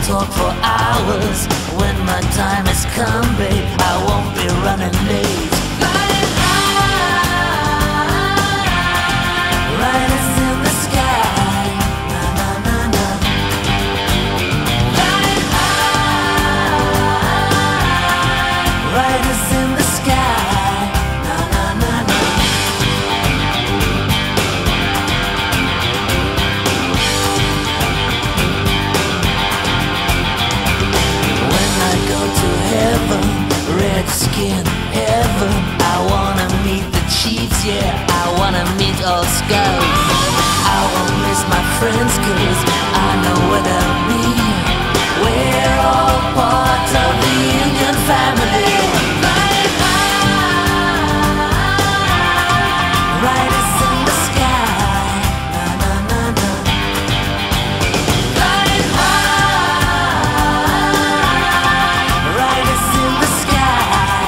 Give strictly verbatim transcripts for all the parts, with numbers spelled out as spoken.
talk for hours. When my time has come, babe, I won't be running late. Flying high, right as in the sky. Na na na na. Flying high, right as in the sky. Na na na na. Red skin heaven, I wanna meet the chiefs, yeah, I wanna meet all scouts. I won't miss my friends, cause I know where they'll be. We're all part of the Indian family. Flying high, right as in the sky. Na na na na. Flying high, right as in the sky.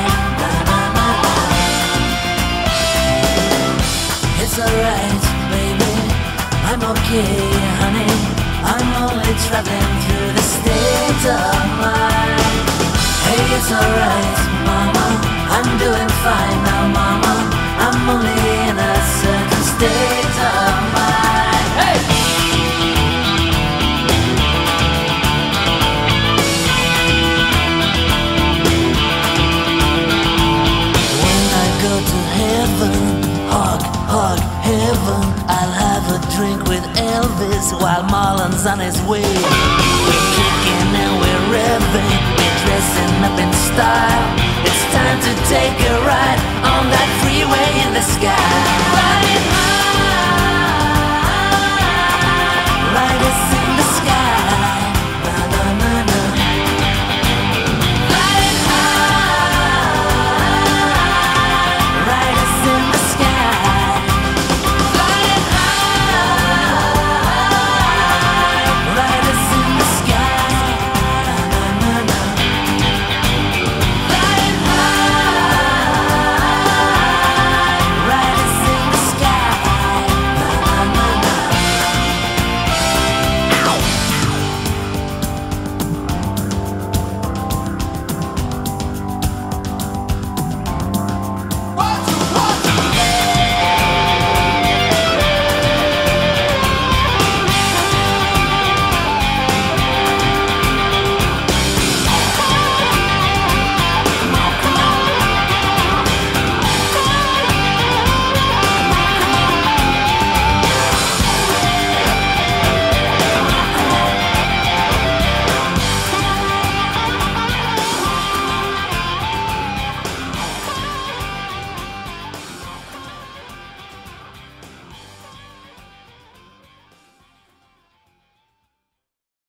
It's alright, baby, I'm okay, honey. I'm only traveling through the state of mind. Hey, it's alright, mama, I'm doing fine now, mama. I'm only in a certain state of mind. Hey! When I go to heaven, hug, hug heaven, I'll have a drink with Elvis while Marlon's on his way. We're kicking and we're revving, we're dressing up in style. It's time to take a ride on that freeway in the sky. Flying